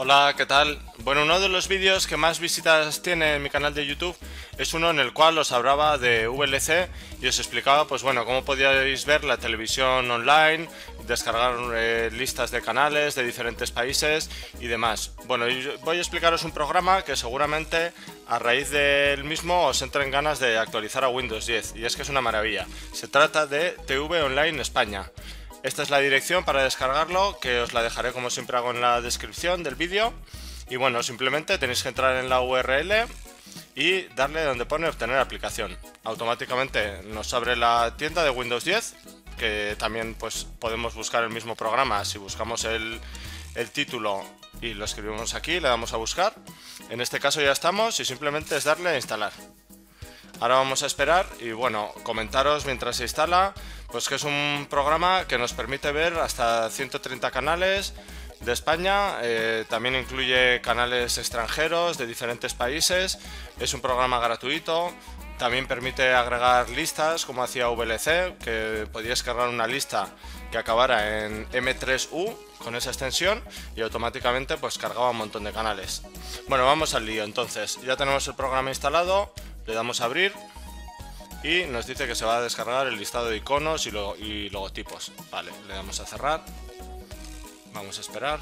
Hola, ¿qué tal? Bueno, uno de los vídeos que más visitas tiene en mi canal de YouTube es uno en el cual os hablaba de VLC y os explicaba, pues bueno, cómo podíais ver la televisión online, descargar listas de canales de diferentes países y demás. Bueno, y voy a explicaros un programa que seguramente a raíz del mismo os entren ganas de actualizar a Windows 10, y es que es una maravilla. Se trata de TV Online España. Esta es la dirección para descargarlo, que os la dejaré como siempre hago en la descripción del vídeo. Y bueno, simplemente tenéis que entrar en la URL y darle donde pone obtener aplicación. Automáticamente nos abre la tienda de Windows 10, que también pues podemos buscar el mismo programa si buscamos el título y lo escribimos aquí, le damos a buscar. En este caso ya estamos y simplemente es darle a instalar. Ahora vamos a esperar y bueno, comentaros mientras se instala, pues que es un programa que nos permite ver hasta 130 canales de España, también incluye canales extranjeros de diferentes países, es un programa gratuito, también permite agregar listas como hacía VLC, que podías cargar una lista que acabara en M3U con esa extensión y automáticamente pues cargaba un montón de canales. Bueno, vamos al lío entonces, ya tenemos el programa instalado. Le damos a abrir y nos dice que se va a descargar el listado de iconos y logotipos. Vale, le damos a cerrar. Vamos a esperar.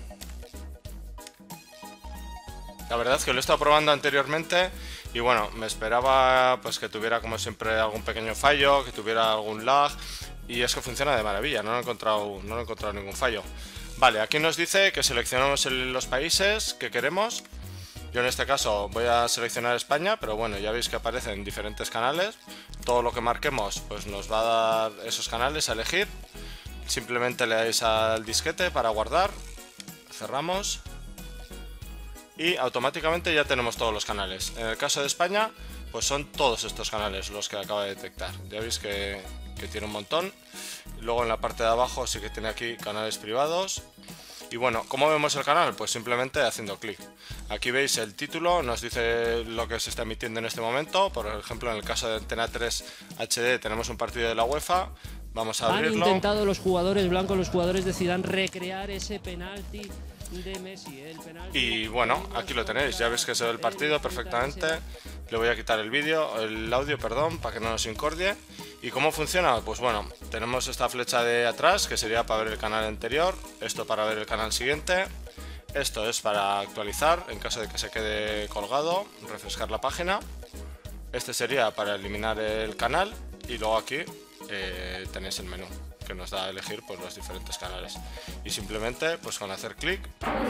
La verdad es que lo he estado probando anteriormente y bueno, me esperaba pues que tuviera como siempre algún pequeño fallo, que tuviera algún lag, y es que funciona de maravilla, no he encontrado ningún fallo. Vale, aquí nos dice que seleccionamos los países que queremos. Yo en este caso voy a seleccionar España, pero bueno, ya veis que aparecen diferentes canales. Todo lo que marquemos pues nos va a dar esos canales a elegir. Simplemente le dais al disquete para guardar. Cerramos. Y automáticamente ya tenemos todos los canales. En el caso de España, pues son todos estos canales los que acaba de detectar. Ya veis que tiene un montón. Luego en la parte de abajo sí que tiene aquí canales privados. Y bueno, ¿cómo vemos el canal? Pues simplemente haciendo clic. Aquí veis el título, nos dice lo que se está emitiendo en este momento. Por ejemplo, en el caso de Antena 3 HD tenemos un partido de la UEFA. Vamos a abrirlo. Han intentado los jugadores blancos, los jugadores de Zidane, recrear ese penalti de Messi. Y bueno, aquí lo tenéis, ya veis que se ve el partido perfectamente. Le voy a quitar el audio, perdón, para que no nos incordie. ¿Y cómo funciona? Pues bueno, tenemos esta flecha de atrás que sería para ver el canal anterior, esto para ver el canal siguiente, esto es para actualizar en caso de que se quede colgado, refrescar la página, este sería para eliminar el canal y luego aquí tenéis el menú que nos da a elegir pues los diferentes canales y simplemente pues con hacer clic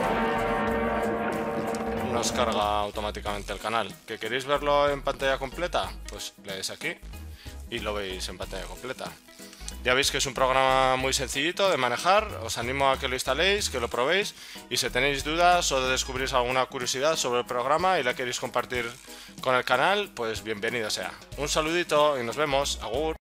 nos carga automáticamente el canal. ¿Que queréis verlo en pantalla completa? Pues le dais aquí y lo veis en pantalla completa. Ya veis que es un programa muy sencillito de manejar, os animo a que lo instaléis, que lo probéis, y si tenéis dudas o descubrís alguna curiosidad sobre el programa y la queréis compartir con el canal, pues bienvenido sea. Un saludito y nos vemos, agur.